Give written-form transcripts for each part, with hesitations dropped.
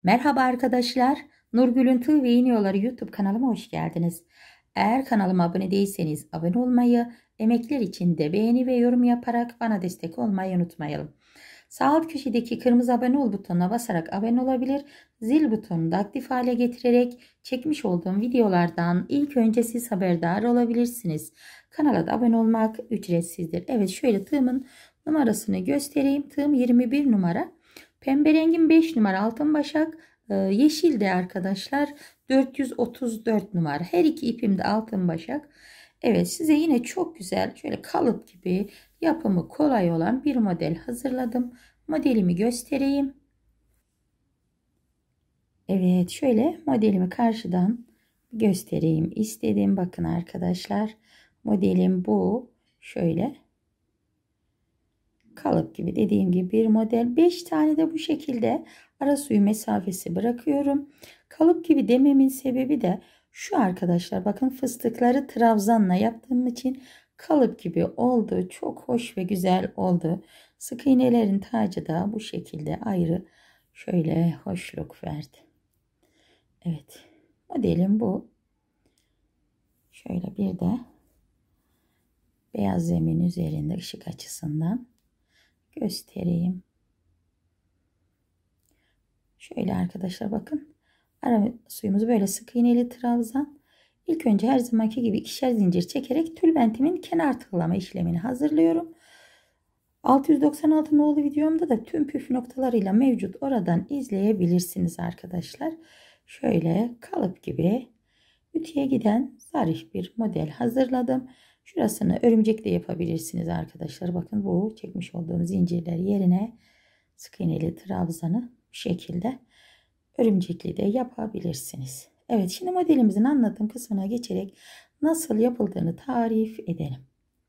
Merhaba arkadaşlar. Nurgül'ün Tığ ve İğne Yolları YouTube kanalıma hoş geldiniz. Eğer kanalıma abone değilseniz abone olmayı, emekler için de beğeni ve yorum yaparak bana destek olmayı unutmayalım. Sağ alt köşedeki kırmızı abone ol butonuna basarak abone olabilir, zil butonunu da aktif hale getirerek çekmiş olduğum videolardan ilk önce siz haberdar olabilirsiniz. Kanala da abone olmak ücretsizdir. Evet, şöyle tığımın numarasını göstereyim. Tığım 21 numara. Pembe rengim 5 numara altın başak. Yeşil de arkadaşlar 434 numara. Her iki ipim de altın başak. Evet, size yine çok güzel şöyle kalıp gibi yapımı kolay olan bir model hazırladım. Modelimi göstereyim. Evet, şöyle modelimi karşıdan göstereyim istedim. Bakın arkadaşlar, modelim bu. Şöyle kalıp gibi, dediğim gibi bir model. 5 tane de bu şekilde ara suyu mesafesi bırakıyorum. Kalıp gibi dememin sebebi de şu arkadaşlar, bakın fıstıkları trabzanla yaptığım için kalıp gibi oldu. Çok hoş ve güzel oldu. Sık iğnelerin tacı da bu şekilde ayrı şöyle hoşluk verdi. Evet, modelim bu. Şöyle bir de beyaz zemin üzerinde ışık açısından göstereyim. Şöyle arkadaşlar, bakın ara suyumuz böyle sık iğneli trabzan. İlk önce her zamanki gibi ikişer zincir çekerek tülbentimin kenar tığlama işlemini hazırlıyorum. 696 nolu videomda da tüm püf noktalarıyla mevcut, oradan izleyebilirsiniz arkadaşlar. Şöyle kalıp gibi ütüye giden zarif bir model hazırladım. Şurasını örümcek de yapabilirsiniz arkadaşlar. Bakın bu çekmiş olduğum zincirler yerine sık iğneli trabzanı bu şekilde örümcekli de yapabilirsiniz. Evet, şimdi modelimizin anlatım kısmına geçerek nasıl yapıldığını tarif edelim.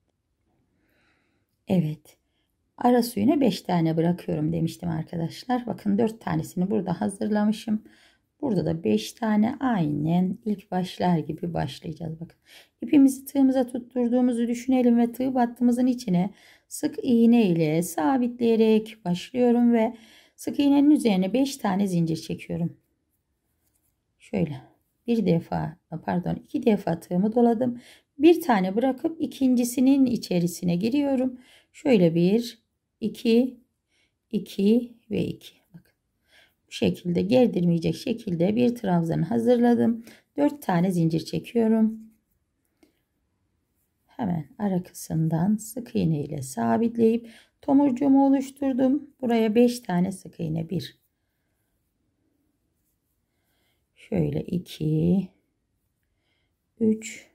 Evet, ara suyuna 5 tane bırakıyorum demiştim arkadaşlar. Bakın 4 tanesini burada hazırlamışım. Burada da 5 tane aynen ilk başlar gibi başlayacağız. Bakın ipimizi tığımıza tutturduğumuzu düşünelim ve tığ battığımızın içine sık iğne ile sabitleyerek başlıyorum ve sık iğnenin üzerine 5 tane zincir çekiyorum. Şöyle bir defa, pardon, 2 defa tığımı doladım. Bir tane bırakıp ikincisinin içerisine giriyorum. Şöyle 1, 2, 2 ve 2. Bakın bu şekilde gerdirmeyecek şekilde bir trabzan hazırladım. 4 tane zincir çekiyorum. Hemen ara kısımdan sık iğne ile sabitleyip tomurcuğumu oluşturdum. Buraya 5 tane sık iğne, 1, şöyle 2, 3,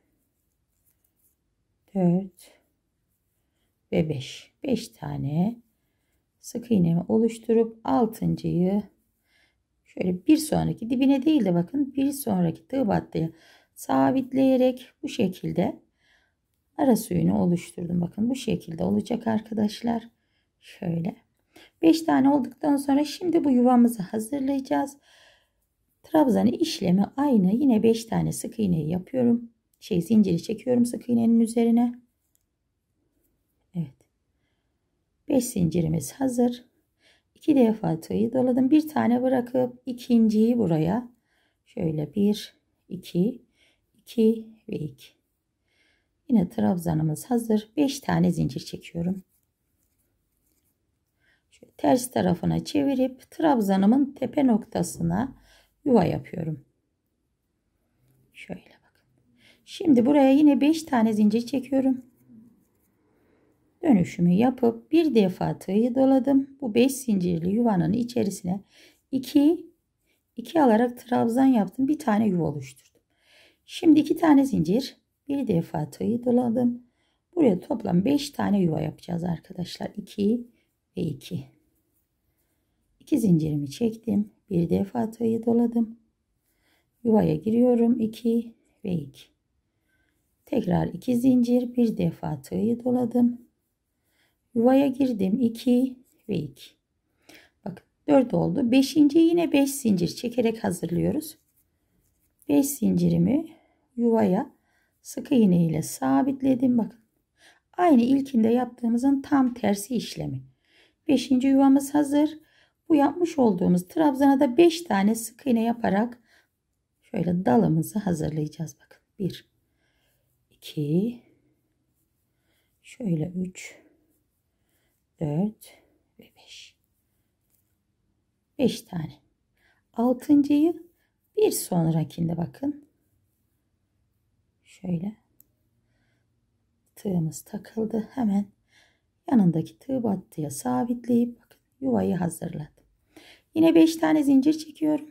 4 ve 5. 5 tane sık iğnemi oluşturup altıncıyı şöyle bir sonraki dibine değil de bakın bir sonraki tığ battıya sabitleyerek bu şekilde ara suyunu oluşturdum. Bakın bu şekilde olacak arkadaşlar. Şöyle 5 tane olduktan sonra şimdi bu yuvamızı hazırlayacağız. Trabzanı işlemi aynı. Yine 5 tane sık iğneyi yapıyorum. Zinciri çekiyorum sık iğnenin üzerine. Evet. 5 zincirimiz hazır. 2 defa tığı doladım. Bir tane bırakıp ikinciyi buraya şöyle 1, 2, 2 ve 2. Yine trabzanımız hazır. 5 tane zincir çekiyorum. Şöyle ters tarafına çevirip trabzanımın tepe noktasına yuva yapıyorum. Şöyle bakın. Şimdi buraya yine 5 tane zincir çekiyorum. Dönüşümü yapıp bir defa tığı doladım. Bu 5 zincirli yuvanın içerisine 2 alarak trabzan yaptım. Bir tane yuva oluşturdum. Şimdi 2 tane zincir, bir defa tığı doladım. Buraya toplam 5 tane yuva yapacağız arkadaşlar. 2 ve 2. 2 zincirimi çektim. Bir defa tığı doladım. Yuvaya giriyorum. 2 ve 2. Tekrar 2 zincir, bir defa tığı doladım. Yuvaya girdim. 2 ve 2. Bakın 4 oldu. 5. yine 5 zincir çekerek hazırlıyoruz. 5 zincirimi yuvaya sık iğne ile sabitledim. Bakın aynı ilkinde yaptığımızın tam tersi işlemi. 5. yuvamız hazır. Bu yapmış olduğumuz trabzana da 5 tane sık iğne yaparak şöyle dalımızı hazırlayacağız. Bakın 1, 2, şöyle 3, 4 ve 5. 5 tane. Altıncıyı bir sonrakinde bakın. Şöyle tığımız takıldı. Hemen yanındaki tığ battıya sabitleyip bakın yuvayı hazırladım. Yine 5 tane zincir çekiyorum.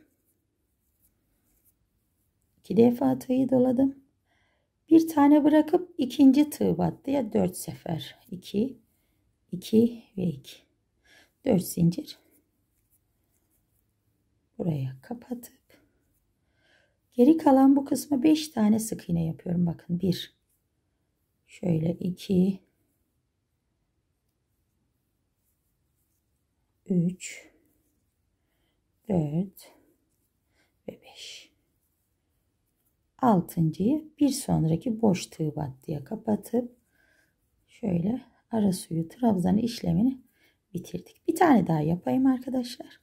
2 defa tığı doladım. Bir tane bırakıp ikinci tığ battıya 4 sefer. 2, 2 ve 2. 4 zincir. Buraya kapatıp geri kalan bu kısma 5 tane sık iğne yapıyorum. Bakın 1, şöyle 2, 3, 4 ve 5. Altıncıyı bir sonraki boş tığ battıya kapatıp şöyle ara suyu trabzan işlemini bitirdik. Bir tane daha yapayım arkadaşlar.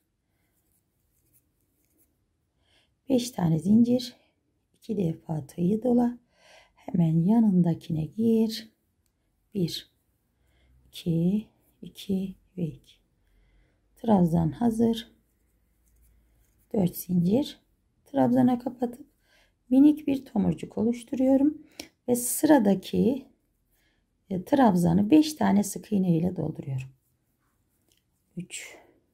5 tane zincir, 2 defa tığı dola, hemen yanındakine gir. 1, 2, 2 ve 2. Trabzan hazır. 4 zincir. Trabzana kapatıp minik bir tomurcuk oluşturuyorum ve sıradaki trabzanı 5 tane sık iğne ile dolduruyorum. 3,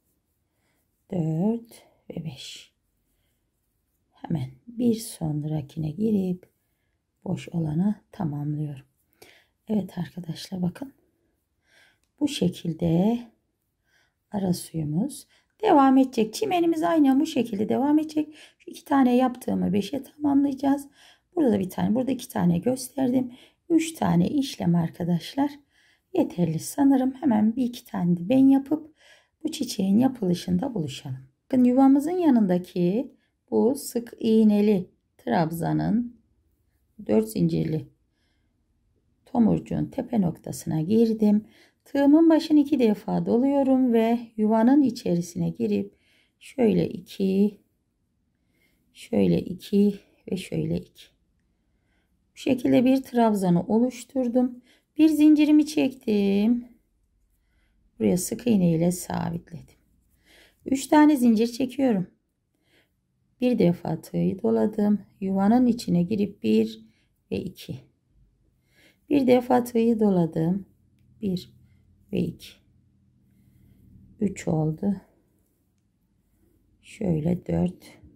4 ve 5. Hemen bir sonrakine girip boş olana tamamlıyorum. Evet arkadaşlar bakın. Bu şekilde ara suyumuz devam edecek. Çimenimiz aynen bu şekilde devam edecek. Şu 2 tane yaptığımı 5'e tamamlayacağız. Burada da bir tane, burada 2 tane gösterdim. 3 tane işlem arkadaşlar. Yeterli sanırım. Hemen bir iki tane de ben yapıp bu çiçeğin yapılışında buluşalım. Bakın yuvamızın yanındaki bu sık iğneli trabzanın 4 zincirli tomurcuğun tepe noktasına girdim. Tığımın başını 2 defa doluyorum ve yuvanın içerisine girip şöyle 2, şöyle 2 ve şöyle 2. Bu şekilde bir trabzanı oluşturdum. Bir zincirimi çektim. Buraya sık iğne ile sabitledim. 3 tane zincir çekiyorum. Bir defa tığı doladım. Yuvanın içine girip 1 ve 2. Bir defa tığı doladım. 1 ve 2. 3 oldu. Şöyle 4.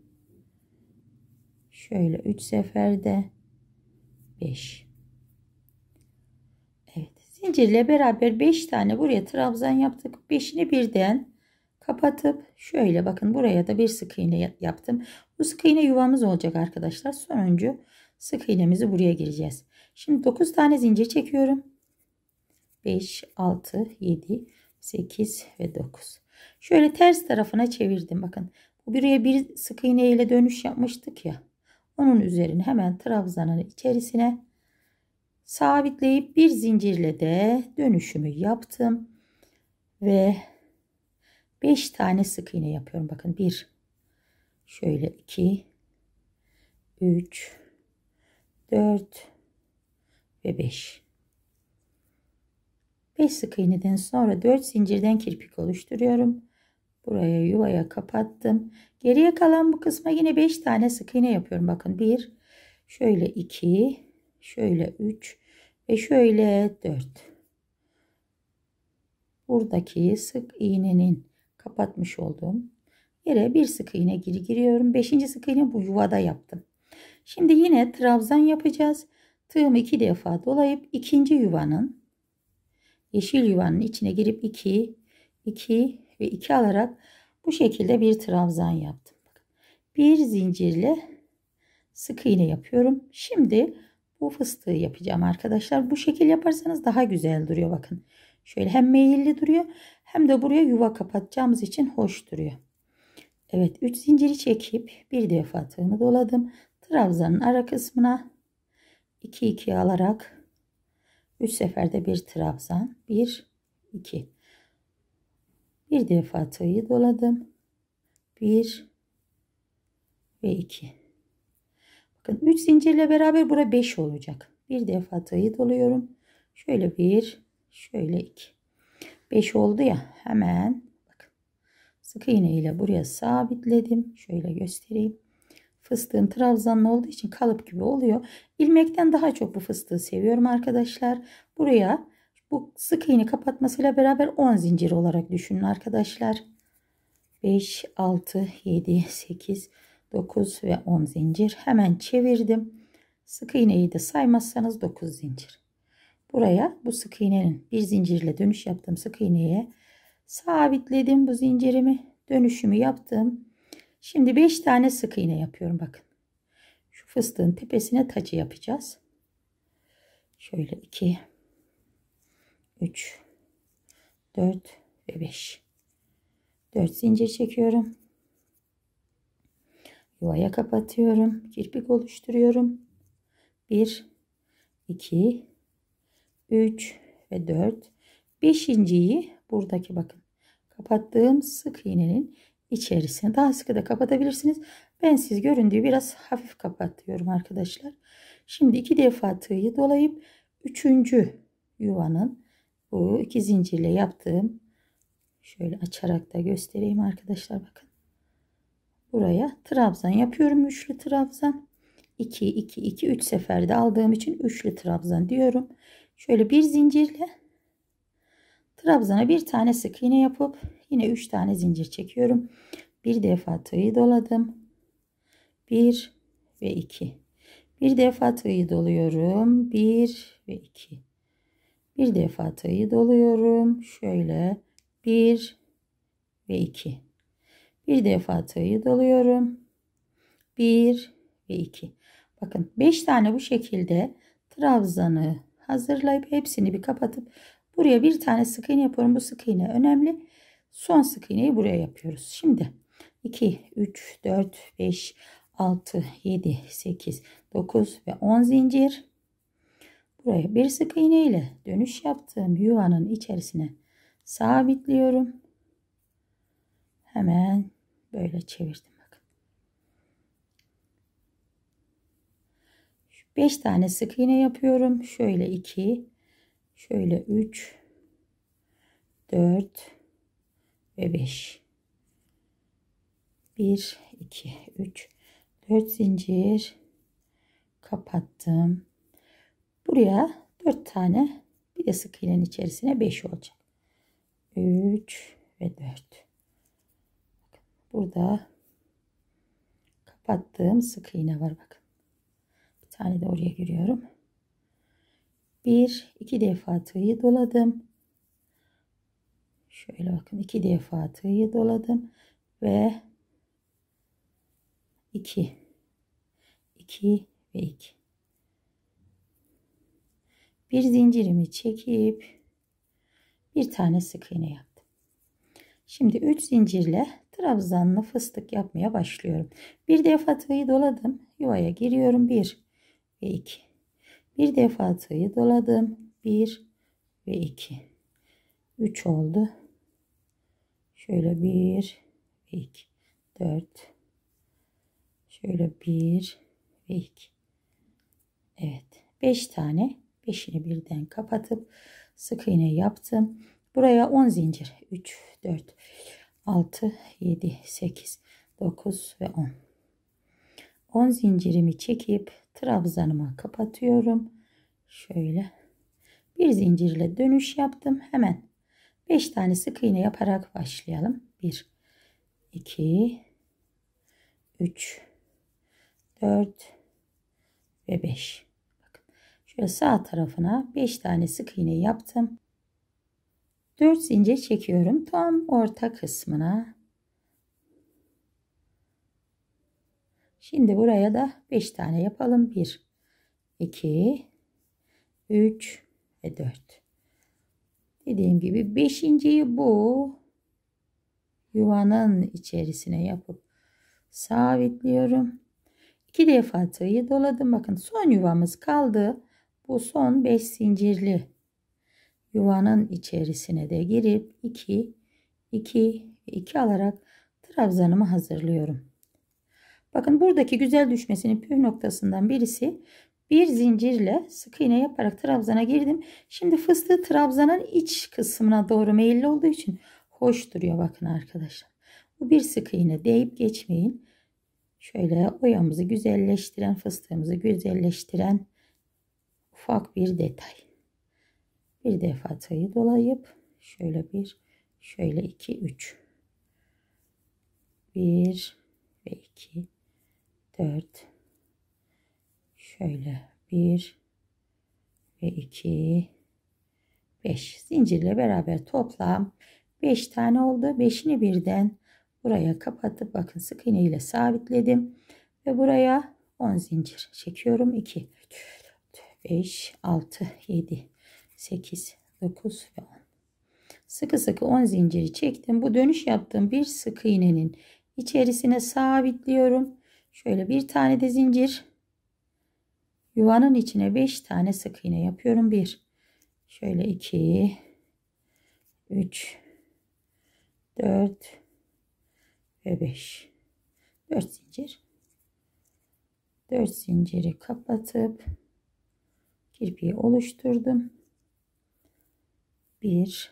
Şöyle 3 seferde 5. Evet, zincirle beraber 5 tane buraya trabzan yaptık. 5'ini birden kapatıp şöyle bakın buraya da bir sık iğne yaptım. Bu sık iğne yuvamız olacak arkadaşlar. Sonuncu sık iğnemizi buraya gireceğiz. Şimdi 9 tane zincir çekiyorum. 5, 6, 7, 8 ve 9. Şöyle ters tarafına çevirdim. Bakın buraya bir sık iğne ile dönüş yapmıştık ya. Onun üzerine hemen trabzanın içerisine sabitleyip bir zincirle de dönüşümü yaptım. Ve 5 tane sık iğne yapıyorum. Bakın 1, şöyle 2, 3, 4 ve 5. 5 sık iğneden sonra 4 zincirden kirpik oluşturuyorum. Buraya yuvaya kapattım. Geriye kalan bu kısma yine 5 tane sık iğne yapıyorum. Bakın 1, şöyle 2, şöyle 3 ve şöyle 4. Buradaki sık iğnenin kapatmış olduğum yere bir sık iğne giriyorum. 5. sık iğne bu yuvada yaptım. Şimdi yine trabzan yapacağız. Tığımı 2 defa dolayıp ikinci yuvanın yeşil yuvanın içine girip 2, 2 ve 2 alarak bu şekilde bir trabzan yaptım. Bir zincirle sık iğne yapıyorum. Şimdi bu fıstığı yapacağım arkadaşlar. Bu şekil yaparsanız daha güzel duruyor bakın. Şöyle hem meyilli duruyor hem de buraya yuva kapatacağımız için hoş duruyor. Evet 3 zinciri çekip bir defa tığımı doladım. Trabzanın ara kısmına 2 2 alarak 3 seferde bir trabzan 1 2. Bir defa tığı doladım. 1 ve 2. Bakın 3 zincirle beraber bura 5 olacak. Bir defa tığı doluyorum. Şöyle 1, şöyle 2. 5 oldu ya, hemen bakın sık iğne ile buraya sabitledim. Şöyle göstereyim. Fıstığım trabzanlı olduğu için kalıp gibi oluyor. İlmekten daha çok bu fıstığı seviyorum arkadaşlar. Buraya bu sık iğne kapatmasıyla beraber 10 zincir olarak düşünün arkadaşlar. 5, 6, 7, 8, 9 ve 10 zincir. Hemen çevirdim. Sık iğneyi de saymazsanız 9 zincir. Buraya bu sık iğnenin bir zincirle dönüş yaptığım sık iğneye sabitledim bu zincirimi. Dönüşümü yaptım. Şimdi 5 tane sık iğne yapıyorum bakın. Şu fıstığın tepesine tacı yapacağız. Şöyle 2, 3, 4 ve 5. 4 zincir çekiyorum. Yuvaya kapatıyorum. Kirpik oluşturuyorum. 1, 2, 3 ve 4. Beşinciyi buradaki bakın kapattığım sık iğnenin içerisine daha sıkı da kapatabilirsiniz. Ben siz göründüğü biraz hafif kapatıyorum arkadaşlar. Şimdi 2 defa tığı dolayıp 3. yuvanın bu 2 zincirle yaptığım, şöyle açarak da göstereyim arkadaşlar bakın. Buraya trabzan yapıyorum. Üçlü trabzan. 2 2 2 3 seferde aldığım için üçlü trabzan diyorum. Şöyle bir zincirle trabzana bir tane sık iğne yapıp yine 3 tane zincir çekiyorum. Bir defa tığı doladım. 1 ve 2. Bir defa tığı doluyorum. 1 ve 2. Bir defa tığı doluyorum. Şöyle 1 ve 2. Bir defa tığı doluyorum. 1 ve 2. Bakın 5 tane bu şekilde trabzanı hazırlayıp hepsini bir kapatıp buraya bir tane sık iğne yapıyorum. Bu sık iğne önemli. Son sık iğneyi buraya yapıyoruz. Şimdi 2, 3, 4, 5, 6, 7, 8, 9 ve 10 zincir. Buraya bir sık iğne ile dönüş yaptığım yuvanın içerisine sabitliyorum. Hemen böyle çevirdim. 5 tane sık iğne yapıyorum. Şöyle 2, şöyle 3, 4 ve 5. 1, 2, 3, 4 zincir kapattım. Buraya 4 tane bir de sık iğnenin içerisine 5 olacak. 3 ve 4. Burada kapattığım sık iğne var bakın. Bir tane de oraya giriyorum. 1, 2 defa tığı doladım. Şöyle bakın 2 defa tığı doladım ve 2, 2 ve 2. Bir zincirimi çekip bir tane sık iğne yaptım. Şimdi 3 zincirle trabzanlı fıstık yapmaya başlıyorum. Bir defa tığı doladım. Yuvaya giriyorum. 1 ve 2. Bir defa tığı doladım. 1 ve 2. 3 oldu. Şöyle 1 ve 2. 4. Şöyle 1 ve 2. Evet. 5 tane. 5'ini birden kapatıp sık iğne yaptım. Buraya 10 zincir. 3, 4, 6, 7, 8, 9 ve 10. 10 zincirimi çekip trabzanıma kapatıyorum. Şöyle bir zincirle dönüş yaptım. Hemen 5 tane sık iğne yaparak başlayalım. 1, 2, 3, 4 ve 5. Bakın şöyle sağ tarafına 5 tane sık iğne yaptım. 4 zincir çekiyorum tam orta kısmına. Şimdi buraya da 5 tane yapalım. 1, 2, 3 ve 4. Dediğim gibi 5.'yi bu yuvanın içerisine yapıp sabitliyorum. 2 defa tığı doladım. Bakın son yuvamız kaldı. Bu son 5 zincirli yuvanın içerisine de girip 2, 2 ve 2 alarak trabzanımı hazırlıyorum. Bakın buradaki güzel düşmesinin püf noktasından birisi, bir zincirle sık iğne yaparak trabzana girdim. Şimdi fıstığı trabzanın iç kısmına doğru meyilli olduğu için hoş duruyor bakın arkadaşlar. Bu bir sık iğne deyip geçmeyin. Şöyle oyamızı güzelleştiren, fıstığımızı güzelleştiren ufak bir detay. Bir defa tığ'ı dolayıp şöyle bir, şöyle 2, 3. 1 ve 2, 4. Şöyle 1 ve 2, 5. Zincirle beraber toplam 5 tane oldu. 5'ini birden buraya kapatıp bakın sık iğne ile sabitledim. Ve buraya 10 zincir çekiyorum. 2, 4, 5, 6, 7, 8, 9 ve 10. Sıkı sıkı 10 zinciri çektim. Bu dönüş yaptığım bir sık iğnenin içerisine sabitliyorum. Şöyle bir tane de zincir. Yuvanın içine 5 tane sık iğne yapıyorum. 1, şöyle 2, 3, 4 ve 5. 4 zincir. 4 zinciri kapatıp kirpiği oluşturdum. 1,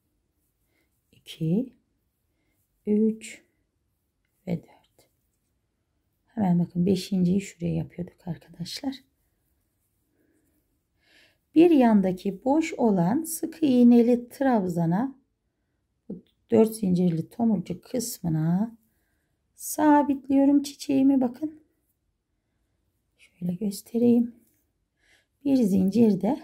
2, 3 ve 4. Hemen bakın 5.'yi şuraya yapıyorduk arkadaşlar. Bir yandaki boş olan sık iğneli trabzana, 4 zincirli tomurcuk kısmına sabitliyorum çiçeğimi. Bakın şöyle göstereyim. Bir zincir de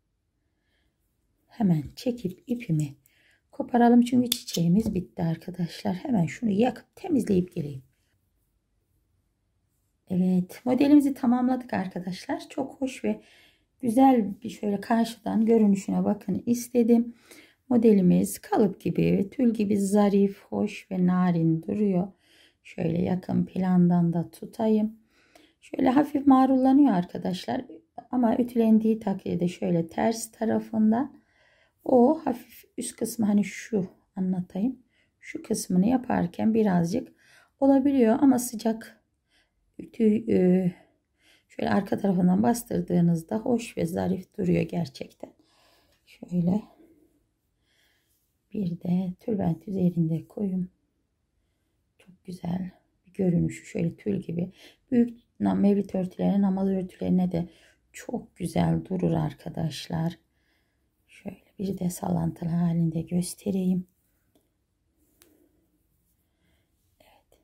hemen çekip ipimi koparalım çünkü çiçeğimiz bitti arkadaşlar. Hemen şunu yakıp temizleyip geleyim. Evet, modelimizi tamamladık arkadaşlar. Çok hoş ve güzel bir şöyle karşıdan görünüşüne bakın istedim. Modelimiz kalıp gibi, tül gibi zarif, hoş ve narin duruyor. Şöyle yakın plandan da tutayım. Şöyle hafif marullanıyor arkadaşlar. Ama ütülendiği takdirde şöyle ters tarafından o hafif üst kısmı, hani şu anlatayım. Şu kısmını yaparken birazcık olabiliyor ama sıcak ütü şöyle arka tarafından bastırdığınızda hoş ve zarif duruyor gerçekten. Şöyle bir de tülbent üzerinde koyun. Çok güzel bir görünüşü, şöyle tül gibi. Büyük mevlid örtülerine, namaz örtülerine de çok güzel durur arkadaşlar. Şöyle bir de sallantılı halinde göstereyim. Evet.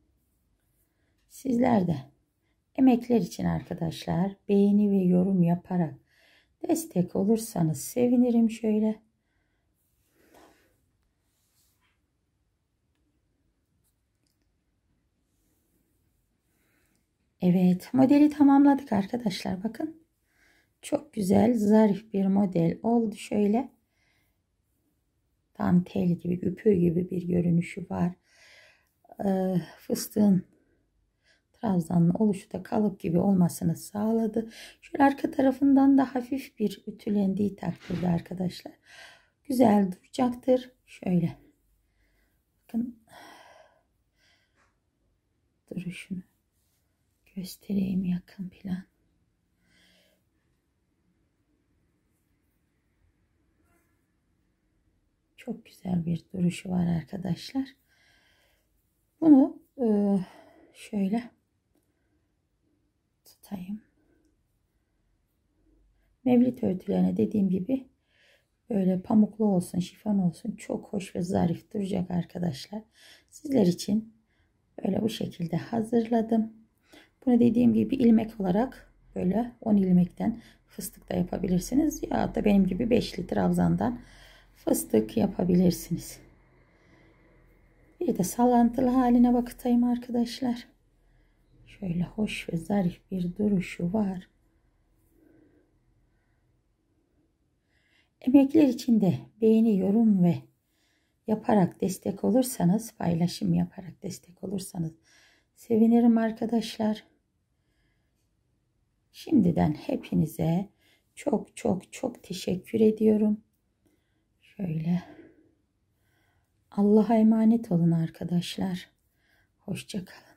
Sizler de emekler için arkadaşlar beğeni ve yorum yaparak destek olursanız sevinirim şöyle. Evet, modeli tamamladık arkadaşlar. Bakın. Çok güzel, zarif bir model oldu şöyle. Dantel gibi, üpür gibi bir görünüşü var. Fıstığın trabzanlı oluşu da kalıp gibi olmasını sağladı. Şöyle arka tarafından da hafif bir ütülendiği takdirde arkadaşlar güzel duracaktır. Şöyle bakın duruşunu göstereyim yakın plan. Çok güzel bir duruşu var arkadaşlar. Bunu şöyle tutayım. Mevlid örtülerine dediğim gibi böyle pamuklu olsun, şifon olsun, çok hoş ve zarif duracak arkadaşlar. Sizler için böyle bu şekilde hazırladım. Bunu dediğim gibi ilmek olarak böyle 10 ilmekten fıstık da yapabilirsiniz. Ya da benim gibi 5'li trabzandan fıstık yapabilirsiniz. Bir de sallantılı haline bakayım arkadaşlar. Şöyle hoş ve zarif bir duruşu var. Emekler için de beğeni, yorum ve yaparak destek olursanız, paylaşım yaparak destek olursanız sevinirim arkadaşlar. Şimdiden hepinize çok çok çok teşekkür ediyorum. Şöyle Allah'a emanet olun arkadaşlar. Hoşça kalın.